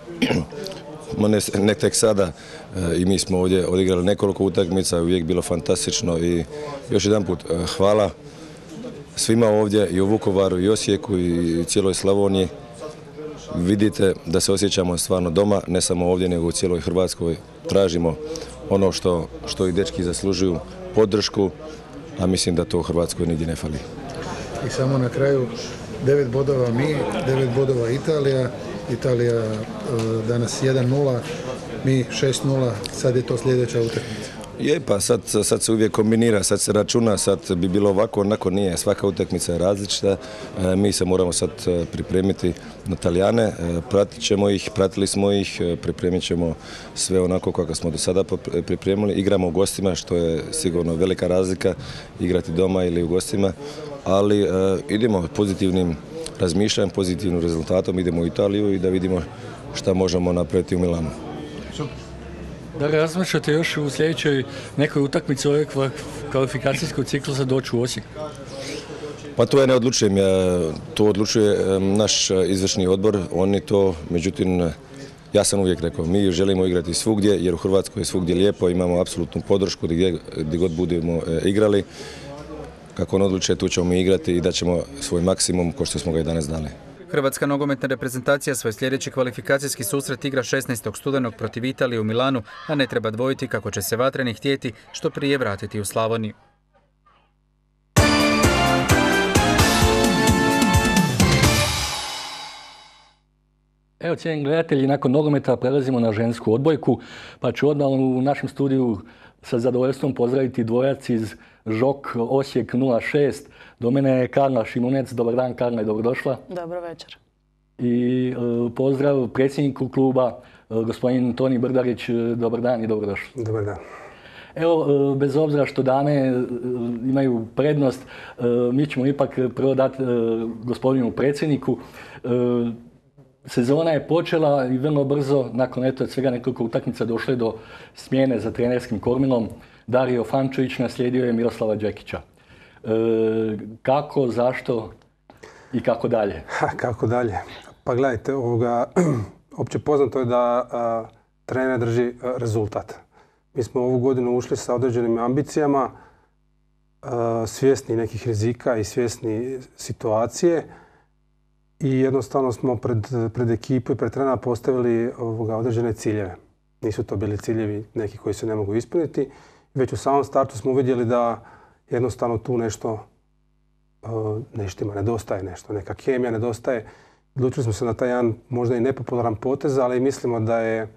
Ne tek sada, i mi smo ovdje odigrali nekoliko utakmica, uvijek bilo fantastično i još jedan put hvala svima ovdje i u Vukovaru i Osijeku i cijeloj Slavoniji. Vidite da se osjećamo stvarno doma, ne samo ovdje nego u cijeloj Hrvatskoj. Tražimo ono što i dečki zaslužuju, podršku, a mislim da to u Hrvatskoj nigdje ne fali. I samo na kraju 9 bodova mi, 9 bodova Italija. Italija danas 1-0, mi 6-0, sad je to sljedeća utakmica. Je, pa sad se uvijek kombinira, sad se računa, sad bi bilo ovako, onako nije, svaka utakmica je različita, mi se moramo sad pripremiti na Talijane, pratit ćemo ih, pratili smo ih, pripremit ćemo sve onako kako smo do sada pripremili, igramo u gostima što je sigurno velika razlika, igrati doma ili u gostima, ali idemo pozitivnim razmišljanjem, pozitivnim rezultatom, idemo u Italiju i da vidimo šta možemo napraviti u Milanu. Da li razmišljate još u sljedećoj nekoj utakmici ove kvalifikacijskog ciklusa doći u Osijek? Pa to ja ne odlučujem, to odlučuje naš izvršni odbor, oni to, međutim, ja sam uvijek rekao, mi želimo igrati svugdje jer u Hrvatskoj je svugdje lijepo, imamo apsolutnu podršku gdje god budemo igrali. Kako on odlučuje, tu ćemo mi igrati i daćemo svoj maksimum ko što smo ga i danas dali. Hrvatska nogometna reprezentacija svoj sljedeći kvalifikacijski susret igra 16. studenog protiv Italije u Milanu, a ne treba dvojiti kako će se vatreni htjeti što prije vratiti u Slavoniju. Evo, cijenjeni gledatelji, nakon nogometa prelazimo na žensku odbojku, pa ću odmah u našem studiju sa zadovoljstvom pozdraviti dvojac iz ŽOK Osijek 06. Do mene je Karla Šimunec. Dobar dan, Karla, i dobrodošla. Dobro večer. I pozdrav predsjedniku kluba, gospodin Toni Brdarić. Dobar dan i dobrodošli. Dobar dan. Evo, bez obzira što dame imaju prednost, mi ćemo ipak prvo dati gospodinu predsjedniku. Sezona je počela i vrlo brzo, nakon svega nekoliko utakmica, došlo je do smjene za trenerskim kormilom. Dario Fančević naslijedio je Miroslava Đekića. Kako, zašto i kako dalje? Kako dalje? Pa gledajte, opće poznato je da trener drži rezultat. Mi smo ovu godinu ušli sa određenim ambicijama, svjesni nekih rizika i svjesni situacije. I jednostavno smo pred ekipu i pred trenera postavili određene ciljeve. Nisu to bili ciljevi neki koji se ne mogu ispuniti. Već u samom startu smo uvidjeli da jednostavno tu nešto neštima, nedostaje nešto, neka kemija nedostaje. Odlučili smo se na taj jedan možda i nepopularan potez, ali mislimo da je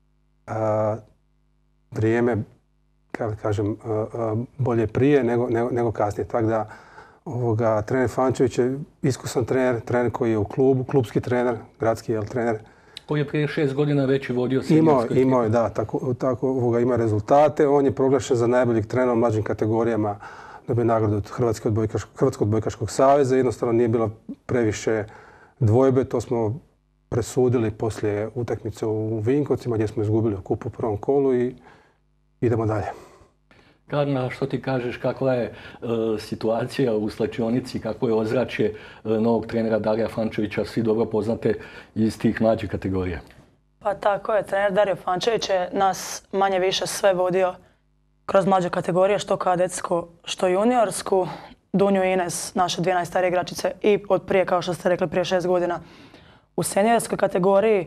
vrijeme, kako kažem, bolje prije nego kasnije. Tako da trener Fančević je iskusan trener koji je u klubu, klubski trener, gradski trener. Koji je prije 6 godina već i vodio seniorsku ekipu. Imao je, da, tako ima rezultate. On je proglašen za najboljeg trenera u mlađim kategorijama, dobio nagradu od Hrvatskog odbojkaškog saveza. Jednostavno nije bilo previše dvojbe. To smo presudili poslije utakmice u Vinkovcima gdje smo izgubili kup u prvom kolu i idemo dalje. Karla, što ti kažeš, kakva je situacija u slačionici, kako je ozračje novog trenera Darija Fančevića, svi dobro poznate iz tih mlađih kategorija? Pa tako je, trener Dario Fančević je nas manje više sve vodio kroz mlađe kategorije, što kadetsku, što juniorsku. Dunju i Ines, naše dvije najstarije igračice, i od prije, kao što ste rekli, prije 6 godina u seniorskoj kategoriji.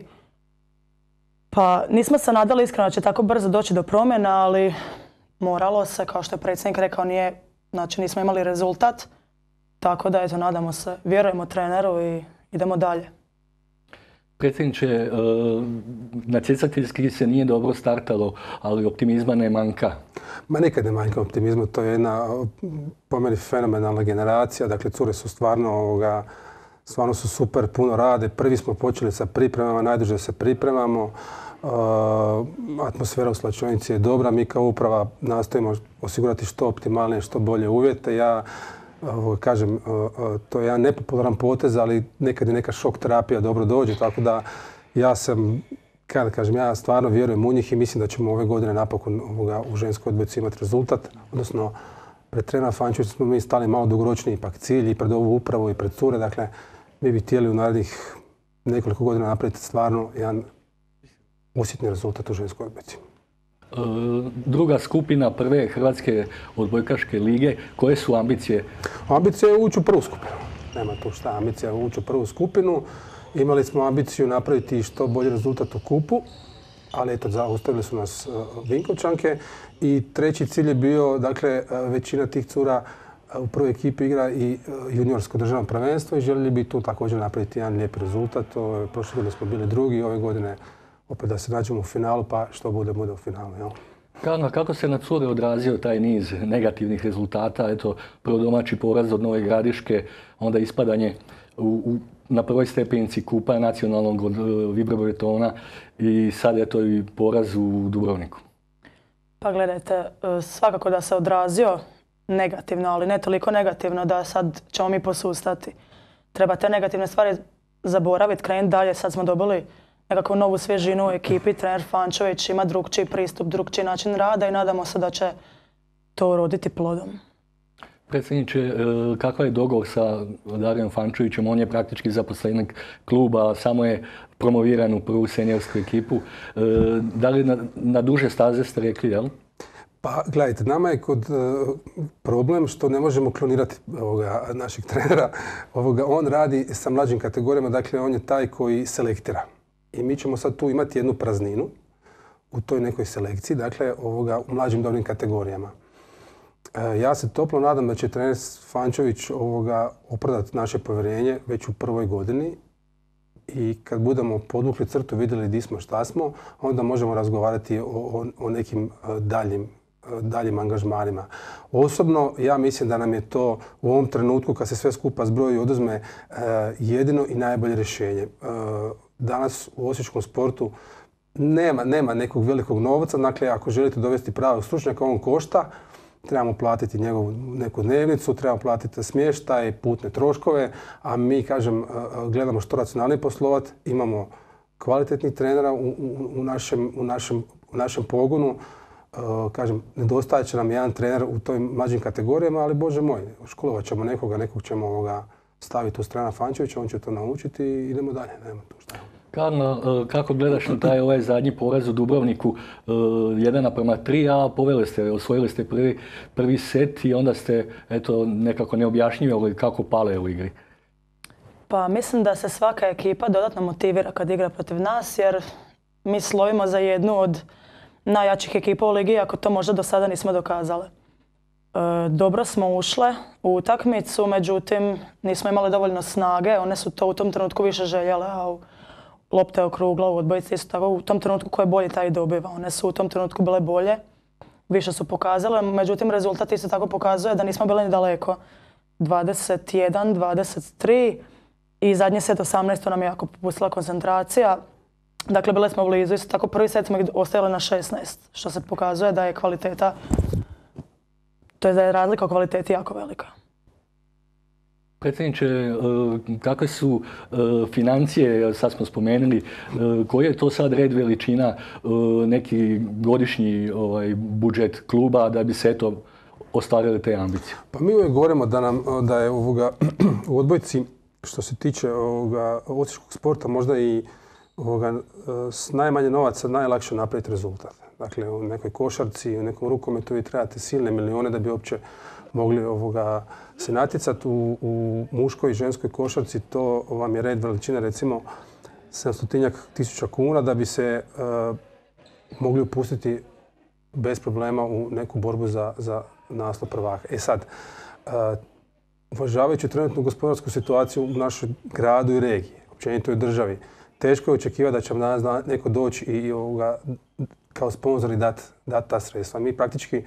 Pa nismo se nadali iskreno da će tako brzo doći do promjena, ali moralo se, kao što je predsjednik rekao, nismo imali rezultat. Tako da, eto, nadamo se, vjerujemo treneru i idemo dalje. Predsjedniče, natjecateljski se nije dobro startalo, ali optimizma ne manjka. Ma nikad ne manjka optimizma, to je jedna po meni fenomenalna generacija. Dakle, cure su stvarno su super, puno rade. Prvi smo počeli sa pripremama, najduže se pripremamo. Atmosfera u slačionici je dobra. Mi kao uprava nastojimo osigurati što optimalnije, što bolje uvjete. Ja kažem, to je jedan nepopularan potez, ali nekad je neka šok terapija dobro dođe. Tako da ja stvarno vjerujem u njih i mislim da ćemo ove godine napokon u ženskoj odbojci imati rezultat. Odnosno, pred trenera Fančevića smo mi stali malo dugoročniji ipak cilj i pred ovu upravu i pred cure. Dakle, mi bi htjeli u narednih nekoliko godina napraviti stvarno jedan usjetni rezultat u ženskoj odbojci. Druga skupina prve Hrvatske odbojkaške lige, koje su ambicije? Ambicija je ući u prvu skupinu. Nema tu šta, ambicija je ući u prvu skupinu. Imali smo ambiciju napraviti što bolji rezultat u kupu, ali eto, zaustavili su nas Vinkovčanke. I treći cilj je bio, dakle, većina tih cura u prvoj ekipi igra i juniorsko državno prvenstvo i željeli bi tu također napraviti jedan lijep rezultat. Prošle godine smo bili drugi, ove godine opet da se nađemo u finalu, pa što bude u finalu. Jel? Kako se na cure odrazio taj niz negativnih rezultata? Eto, prvo domaći poraz od Nove Gradiške, onda ispadanje na prvoj stepenici kupa nacionalnog od Vibrobetona i sad je to i poraz u Dubrovniku. Pa gledajte, svakako da se odrazio negativno, ali ne toliko negativno da sad ćemo mi posustati. Treba te negativne stvari zaboraviti, krenuti dalje. Sad smo dobili nekakvu novu svježinu u ekipi. Trener Fančević ima drukčiji pristup, drukčiji način rada i nadamo se da će to roditi plodom. Predsjedniče, kakav je dogovor sa Darijom Fančevićem? On je praktički zaposlenik kluba, samo je promoviran u prvu seniorsku ekipu. Da li na duže staze ste rekli, jel? Pa gledajte, nama je kod problem što ne možemo klonirati našeg trenera. On radi sa mlađim kategorijama, dakle on je taj koji selektira. I mi ćemo sad tu imati jednu prazninu u toj nekoj selekciji, dakle u mlađim dobnim kategorijama. Ja se toplo nadam da će trener Fančević opravdati naše povjerenje već u prvoj godini i kad budemo podvukli crtu, vidjeli di smo, šta smo, onda možemo razgovarati o nekim daljim angažmanima. Osobno, ja mislim da nam je to u ovom trenutku, kad se sve skupa zbroji i oduzme, jedino i najbolje rješenje. Danas u osječkom sportu nema nekog velikog novca, dakle ako želite dovesti pravog stručnjaka, on košta, trebamo platiti njegovu neku dnevnicu, trebamo platiti smještaj, putne troškove, a mi, kažem, gledamo što racionalnije poslovati, imamo kvalitetnih trenera u našem pogonu. Kažem, nedostajat će nam jedan trener u toj mlađim kategorijama, ali Bože moj, školovat ćemo nekog ćemo staviti u strana Fančevića, on će to naučiti i idemo dalje. Nema tu šta. Karlo, kako gledaš na ovaj zadnji poraz u Dubrovniku 1:3, a osvojili ste prvi set i onda ste nekako neobjašnjivali kako pale u igri? Pa mislim da se svaka ekipa dodatno motivira kad igra protiv nas, jer mi slovimo za jednu od najjačih ekipa u ligi, ako to možda do sada nismo dokazali. Dobro smo ušle u utakmicu, međutim nismo imali dovoljno snage, one su to u tom trenutku više željele, a lopta je okrugla u odbojici, isto tako u tom trenutku ko je bolji taj dobiva. One su u tom trenutku bile bolje, više su pokazale, međutim rezultat isto tako pokazuje da nismo bili ni daleko. 21-23 i zadnji set 18 nam je jako popustila koncentracija. Dakle, bili smo blizu, isto tako prvi set smo ih ostavili na 16, što se pokazuje da je kvaliteta, to je da je razlika u kvaliteti jako velika. Predsjedniče, kakve su financije, sad smo spomenuli, koji je to sad red veličina, neki godišnji budžet kluba da bi se ostvarili te ambicije? Pa mi uvijek govorimo da je u odbojci, što se tiče osječkog sporta, možda i s najmanje novaca najlakše napraviti rezultat. Dakle, u nekoj košarci, u nekom rukometu vi trebate silne milijune da bi uopće mogli se natjecati. U muškoj i ženskoj košarci to vam je red veličine recimo 700.000 kuna da bi se mogli upustiti bez problema u neku borbu za naslov prvaka. E sad, uvažavajući trenutnu gospodarsku situaciju u našem gradu i regiji, općenito u državi, teško je očekivati da će vam danas neko doći i kao sponzori dati ta sredstva. Mi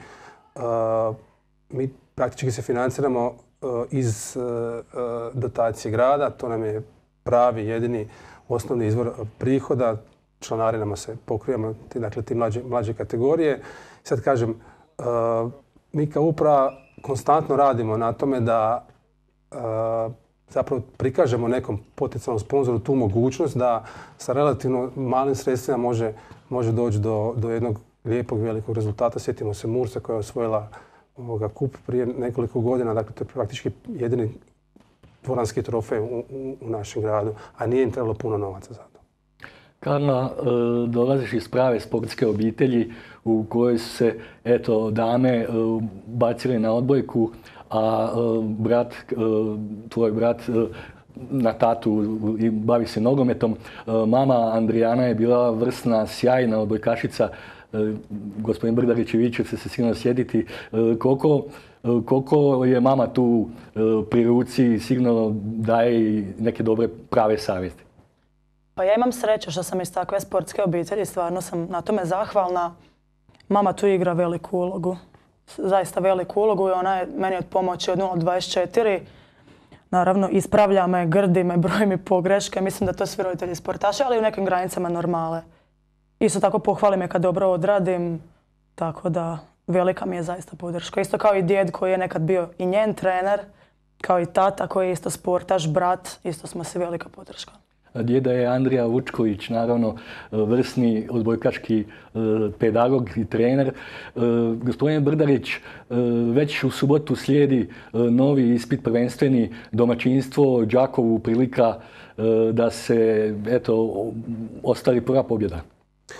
praktički se financiramo iz dotacije grada, to nam je pravi, jedini, osnovni izvor prihoda. Članarinama se pokrivamo, dakle ti mlađe kategorije. Sad kažem, mi kao uprava konstantno radimo na tome da zapravo prikažemo nekom potencijalnom sponzoru tu mogućnost da sa relativno malim sredstvima može doći do jednog lijepog velikog rezultata. Sjetimo se Mursa koja je osvojila kup prije nekoliko godina, dakle to je praktički jedini dvoranski trofej u našem gradu, a nije im trebalo puno novaca za to. Karla, dolaziš iz prave sportske obitelji u kojoj su se dame bacile na odbojku, a tvoj brat na tatu i bavi se nogometom. Mama Andrijana je bila vrsna, sjajna odbojkašica. Gospodin Brdarić će se sigurno sjediti. Koliko je mama tu pri ruci, sigurno daje i neke dobre prave savjeti? Pa ja imam sreću što sam iz takve sportske obitelji, stvarno sam na tome zahvalna. Mama tu igra veliku ulogu, zaista veliku ulogu i ona je meni od pomoći od 0-24. Naravno, ispravlja me, grdi me, broji mi pogreške. Mislim da to svi roditelji sportaši, ali u nekim granicama normale. Isto tako pohvali me kad dobro odradim, tako da velika mi je zaista podrška. Isto kao i djed koji je nekad bio i njen trener, kao i tata koji je isto sportaš, brat, isto smo svi velika podrška. Djeda je Andrija Vučković, naravno vrsni odbojkaški pedagog i trener. Gospodin Brdarić, već u subotu slijedi novi ispit prvenstveni, domaćinstvo, Đakovu prilika da se ostvari prva pobjeda.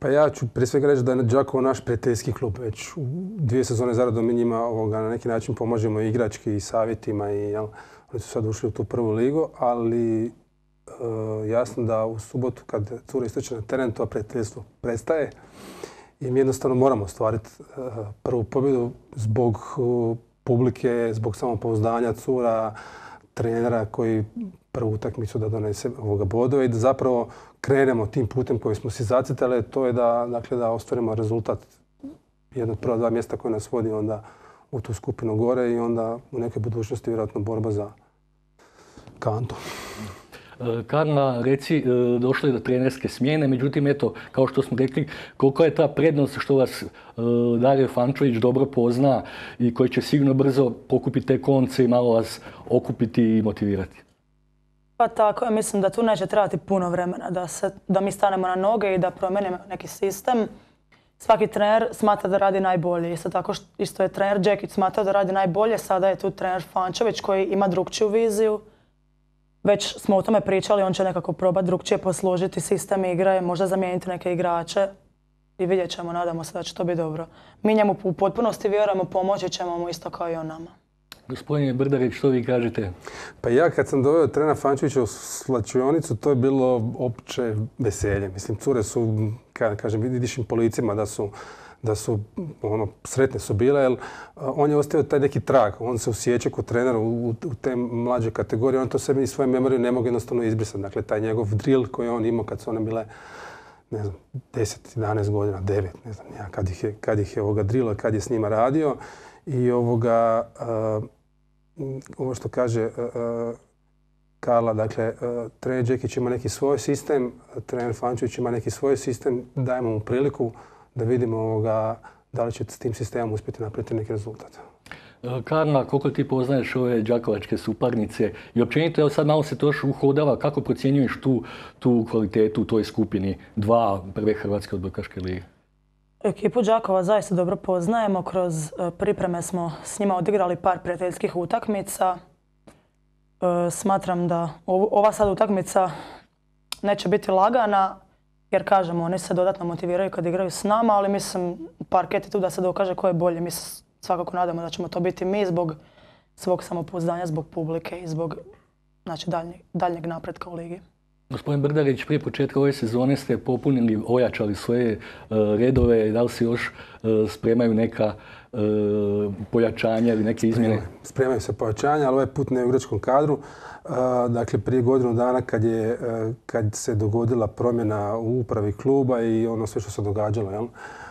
Pa ja ću prije svega reći da je Đakovo naš prijateljski klub. Već u 2 sezone zaradom mi njima na neki način pomažemo igrački i savjetima i oni su sad ušli u tu prvu ligu, ali jasno da u subotu kad cura ističe na teren to prijateljstvo prestaje i mi jednostavno moramo ostvariti prvu pobjedu zbog publike, zbog samopouzdanja cura, trenera koji prvu utakmicu da donese bodove i da zapravo krenemo tim putem koji smo si zacrtali, to je da ostvarimo rezultat jedno od prva 2 mjesta koje nas vodi onda u tu skupinu gore i onda u nekoj budućnosti vjerojatno borba za kantu. Karla, reci, došlo je do trenerske smjene, međutim, eto, kao što smo rekli, koliko je ta prednost što vas Dario Fančević dobro pozna i koji će sigurno brzo pokupiti te konce i malo vas okupiti i motivirati? Pa tako, mislim da tu neće trebati puno vremena da mi stanemo na noge i da promijenimo neki sistem. Svaki trener smatra da radi najbolje. Isto tako isto je trener Đekić smatrao da radi najbolje, sada je tu trener Fančević koji ima drugčiju viziju. Već smo o tome pričali, on će nekako probati drugčije posložiti sistem igre, možda zamijeniti neke igrače i vidjet ćemo, nadamo se da će to biti dobro. Mi njemu u potpunosti vjerujemo, pomoći ćemo mu isto kao i on nama. Gospodine Brdarić, što vi kažete? Pa ja kad sam doveo trenera Fančevića u slačionicu, to je bilo opće veselje. Mislim, cure su, kažem, vidiš im po licima da su sretne su bile, jer on je ostavio taj neki trag. On se osjeća kod trenera u te mlađe kategorije. On to sebi i svoje memorije ne mogu jednostavno izbrisati. Dakle, taj njegov drill koji on imao kad su one bile, ne znam, 10, 11 godina, 9, ne znam, kad ih je drillao, kad je s njima radio. I ovo što kaže Karla, dakle, trener Đekić ima neki svoj sistem, trener Fančević ima neki svoj sistem, dajemo mu priliku da vidimo da li će s tim sistemom uspjeti napraviti neki rezultat. Karla, koliko ti poznaješ ove đakovačke suparnice i općenito, evo sad malo se to još uhodava, kako procjenjuješ tu kvalitetu u toj skupini 2 prve Hrvatske odbojkaške lige? Ekipu Đakova zaista dobro poznajemo, kroz pripreme smo s njima odigrali par prijateljskih utakmica. Smatram da ova sad utakmica neće biti lagana, jer kažemo, oni se dodatno motiviraju kad igraju s nama, ali mislim, parket je tu da se dokaže ko je bolji. Mi se svakako nadamo da ćemo to biti mi zbog svog samopouzdanja, zbog publike i zbog daljnjeg napretka u ligi. Gospodin Brdarić, prije početka ove sezone ste popunili, ojačali svoje redove. Da li se još spremaju neka pojačanja ili neke izmjene? Spremaju se pojačanja, ali ovaj put ne u igračkom kadru. Dakle, prije godinu dana kad se dogodila promjena u upravi kluba i ono sve što se događalo,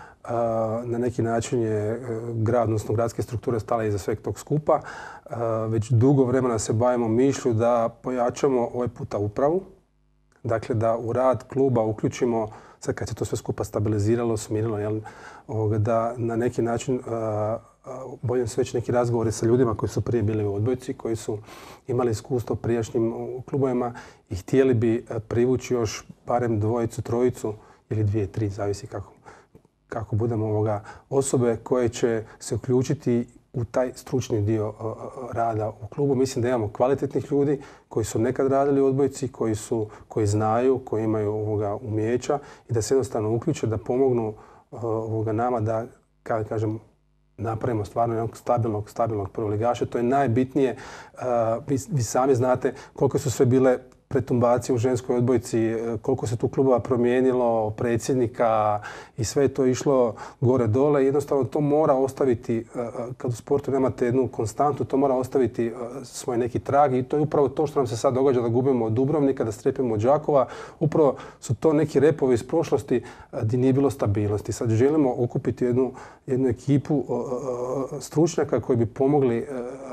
na neki način je grad, odnosno gradske strukture stale iza sveg tog skupa. Već dugo vremena se bavimo mišlju da pojačamo ovaj puta upravu. Dakle, da u rad kluba uključimo, sad kad se to sve skupa stabiliziralo, smirilo, da na neki način bojim se već neki razgovori sa ljudima koji su prije bili u odbojci, koji su imali iskustvo u prijašnjim klubovima i htjeli bi privući još barem 2, 3 ili 2, 3, zavisi kako budemo osobe koje će se uključiti u taj stručni dio rada u klubu. Mislim da imamo kvalitetnih ljudi koji su nekad radili u odbojci, koji znaju, koji imaju umijeća i da se jednostavno uključe, da pomognu nama da, kako kažem, napravimo stvarno jednog stabilnog prvoligaša. To je najbitnije. Vi sami znate koliko su sve bile pretumbacije u ženskoj odbojci, koliko se tu klubova promijenilo, predsjednika i sve je to išlo gore dole. Jednostavno to mora ostaviti, kad u sportu nemate jednu konstantu, to mora ostaviti svoj neki trag i to je upravo to što nam se sad događa, da gubimo od Dubrovnika, da strepimo od Đakova. Upravo su to neki repovi iz prošlosti gdje nije bilo stabilnosti. Sad želimo okupiti jednu ekipu stručnjaka koji bi pomogli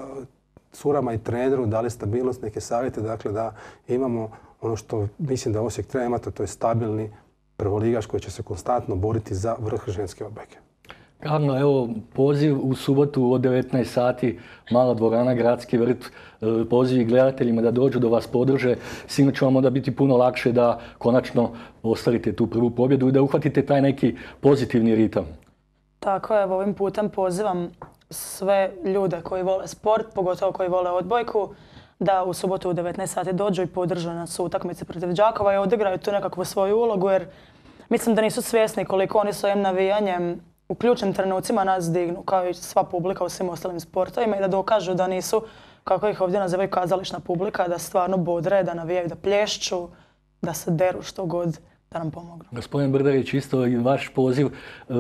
curama i treneru, dali stabilnost, neke savjete, dakle da imamo ono što mislim da Osijek treba imati, to je stabilni prvoligaš koji će se konstantno boriti za vrh ženske odbojke. Karla, evo poziv u subotu od 19 sati, mala dvorana, Gradski vrt, poziv gledateljima da dođu, da vas podrže. Sigurno će vam onda biti puno lakše da konačno ostvarite tu prvu pobjedu i da uhvatite taj neki pozitivni ritam. Tako je, ovim putem pozivam sve ljude koji vole sport, pogotovo koji vole odbojku, da u subotu u 19 sati dođu i podrže nas u utakmici protiv Đakova i odigraju tu nekakvu svoju ulogu, jer mislim da nisu svjesni koliko oni s ovim navijanjem u ključnim trenucima nas dignu, kao i sva publika u svim ostalim sportovima i da dokažu da nisu, kako ih ovdje nazivaju, kazališna publika, da stvarno bodre, da navijaju, da plješću, da se deru što god, da nam pomognu. Gospodin Brdarić, isto i vaš poziv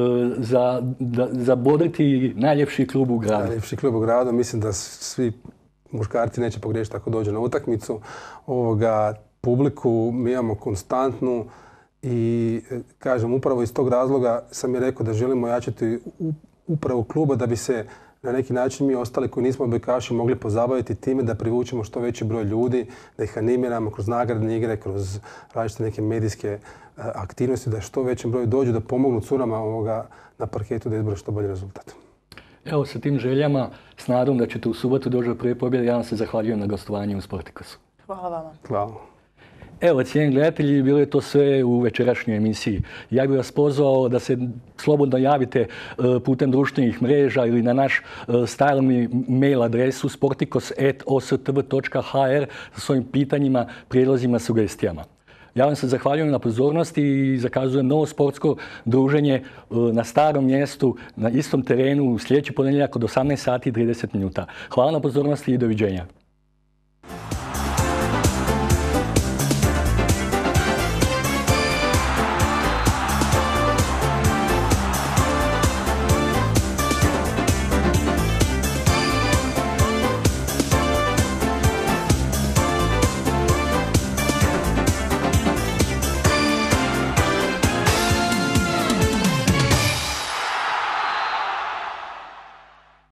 za bodriti najljepši klub u gradu. Najljepši klub u gradu, mislim da svi muškarci neće pogriješiti ako dođu na utakmicu. Publiku mi imamo konstantnu i kažem upravo iz tog razloga sam je rekao da želimo jačati upravu kluba da bi se na neki način mi ostali koji nismo odbojkaši mogli pozabaviti time da privučemo što veći broj ljudi, da ih animiramo kroz nagradne igre, kroz različite neke medijske aktivnosti, da što većem broju dođu da pomognu curama na parketu da izbore što bolji rezultat. Evo sa tim željama, s nadom da ćete u subotu doći do prve pobjede, ja vam se zahvaljujem na gostovanju u Sportikosu. Hvala vama. Hvala. Evo, cijenjeni gledatelji, bilo je to sve u večerašnjoj emisiji. Ja bih vas pozvao da se slobodno javite putem društvenih mreža ili na naš stalni mail adresu sportikos@ostv.hr sa svojim pitanjima, prijedlozima, sugestijama. Ja vam se zahvaljujem na pozornosti i zakazujem novo sportsko druženje na starom mjestu, na istom terenu, sljedeći ponedjeljak od 18 sati i 30 minuta. Hvala na pozornosti i doviđenja.